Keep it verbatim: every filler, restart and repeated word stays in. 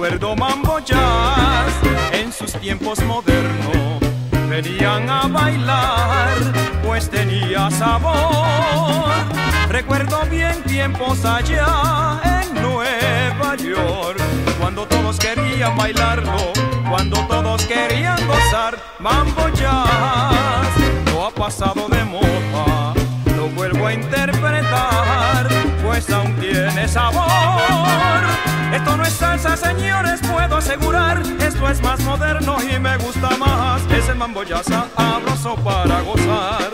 Recuerdo mambo jazz en sus tiempos modernos, venían a bailar pues tenía sabor. Recuerdo bien tiempos allá en Nueva York, cuando todos querían bailarlo, cuando todos querían gozar. Mambo jazz no ha pasado de moda, lo vuelvo a interpretar pues aún tiene sabor. Esto no es salsa, señores, puedo asegurar, esto es más moderno y me gusta más. Es el mambo jazz sabroso para gozar.